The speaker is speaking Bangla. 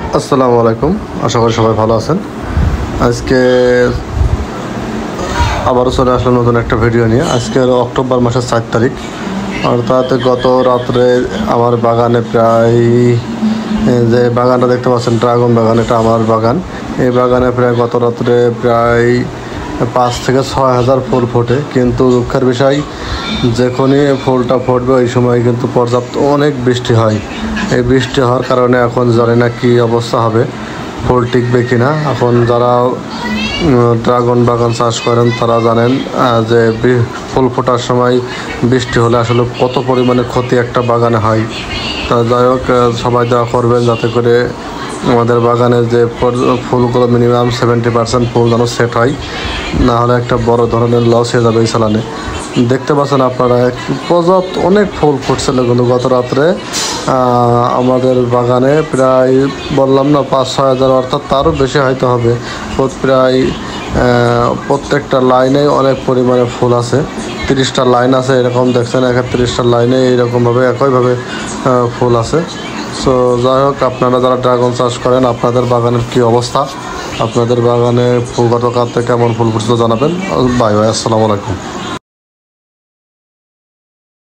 আসসালামু আলাইকুম। আশা করি সবাই ভালো আছেন। আজকে আবারও চলে আসলাম নতুন একটা ভিডিও নিয়ে। আজকে অক্টোবর মাসের 4 তারিখ, অর্থাৎ গত রাত্রে আমার বাগানে প্রায় যে বাগানটা দেখতে পাচ্ছেন ড্রাগন বাগান, এটা আমার বাগান। এই বাগানে প্রায় গত রাত্রে প্রায় 5 থেকে 6 হাজার ফুল ফোটে, কিন্তু দুঃখের বিষয় যখনই ফুলটা ফুটবে ওই সময় কিন্তু পর্যাপ্ত অনেক বৃষ্টি হয়। এই বৃষ্টি হওয়ার কারণে এখন জানি না কী অবস্থা হবে, ফুল টিকবে কি না। এখন যারা ড্রাগন বাগান চাষ করেন তারা জানেন যে ফুল ফোটার সময় বৃষ্টি হলে আসলে কত পরিমাণে ক্ষতি একটা বাগানে হয়। তা যাই হোক, সবাই দোয়া করবেন যাতে করে আমাদের বাগানের যে ফুলগুলো মিনিমাম 70% ফুল যেন সেট হয়, না হলে একটা বড় ধরনের লস হয়ে যাবে এই সালানে। দেখতে পাচ্ছেন আপনারা পর্যাপ্ত অনেক ফুল ফুটছিল, কিন্তু গত রাত্রে আমাদের বাগানে প্রায় বললাম না 5-6 হাজার, অর্থাৎ তারও বেশি হয়তো হবে। প্রায় প্রত্যেকটা লাইনে অনেক পরিমাণে ফুল আছে। 30টা লাইন আছে, এরকম দেখছেন 31টা লাইনে এইরকমভাবে একইভাবে ফুল আছে। সো যাই হোক, আপনারা যারা ড্রাগন চাষ করেন আপনাদের বাগানের কী অবস্থা, আপনাদের বাগানে ফুল গতকাল থেকে কেমন ফুল ফুটছিল জানাবেন। বাই বাই, আসসালামু আলাইকুম।